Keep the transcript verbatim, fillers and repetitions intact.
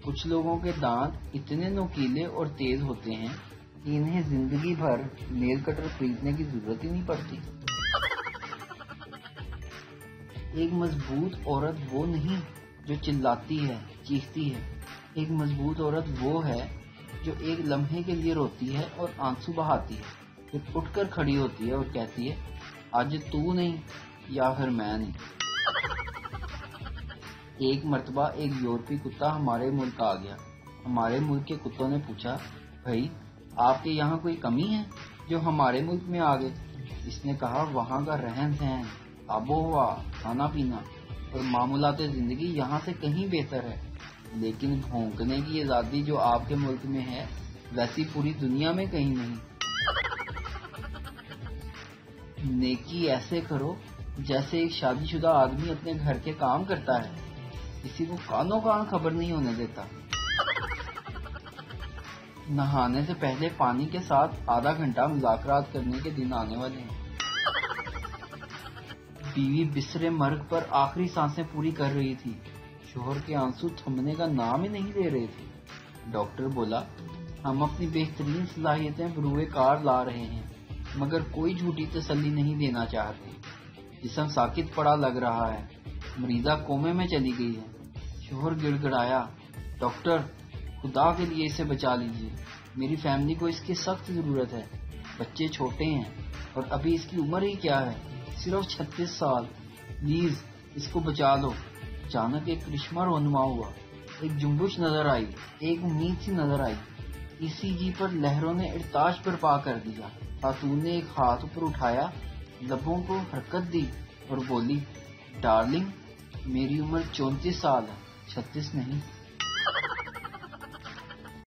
کچھ لوگوں کے دانت اتنے نوکیلے اور تیز ہوتے ہیں کہ انہیں زندگی بھر نیل کٹر خریدنے کی ضرورت ہی نہیں پڑتی۔ ایک مضبوط عورت وہ نہیں جو چلاتی ہے، چیختی ہے۔ ایک مضبوط عورت وہ ہے جو ایک لمحے کے لیے روتی ہے اور آنسو بہاتی ہے، پھر اٹھ کر کھڑی ہوتی ہے اور کہتی ہے آج تو نہیں یا پھر میں نہیں۔ ایک مرتبہ ایک یورپی کتا ہمارے ملک آ گیا۔ ہمارے ملک کے کتوں نے پوچھا بھائی آپ کے یہاں کوئی کمی ہے جو ہمارے ملک میں آ گئے؟ اس نے کہا وہاں کا رہن سہن، آب و ہوا، کھانا پینا اور معمولات زندگی یہاں سے کہیں بہتر ہے، لیکن بھونکنے کی آزادی جو آپ کے ملک میں ہے ویسی پوری دنیا میں کہیں نہیں۔ نیکی ایسے کرو جیسے ایک شادی شدہ آدمی اپنے گھر کے کام کرتا ہے، کسی کو کانوں کان خبر نہیں ہونے دیتا۔ نہانے سے پہلے پانی کے ساتھ آدھا گھنٹہ مذاکرات کرنے کے دن آنے والے ہیں۔ بیوی بستر مرگ پر آخری سانسیں پوری کر رہی تھی، شوہر کے آنسو تھمنے کا نام ہی نہیں لے رہے تھے۔ ڈاکٹر بولا ہم اپنی بہترین صلاحیتیں بروئے کار لا رہے ہیں مگر کوئی جھوٹی تسلی نہیں دینا چاہتے۔ جسم ساکت پڑا لگ رہا ہے، مریضہ کومے میں چلی گئی ہے۔ شوہر گڑ گڑایا ڈاکٹر خدا کے لیے اسے بچا لیجیے، میری فیملی کو اس کی سخت ضرورت ہے، بچے چھوٹے ہیں اور ابھی اس کی عمر ہی کیا ہے، صرف چھتیس سال، پلیز اس کو بچا لو۔ اچانک ایک کرشمہ رونما ہوا، ایک جنبش نظر آئی، ایک امید سی نظر آئی۔ ای سی جی پر لہروں نے ارتعاش برپا کر دیا۔ خاتون نے ایک ہاتھ اوپر اٹھایا، لبوں کو حرکت دی اور بولی ڈارلنگ میری عمر چونتیس سال ہے، چھتیس نہیں۔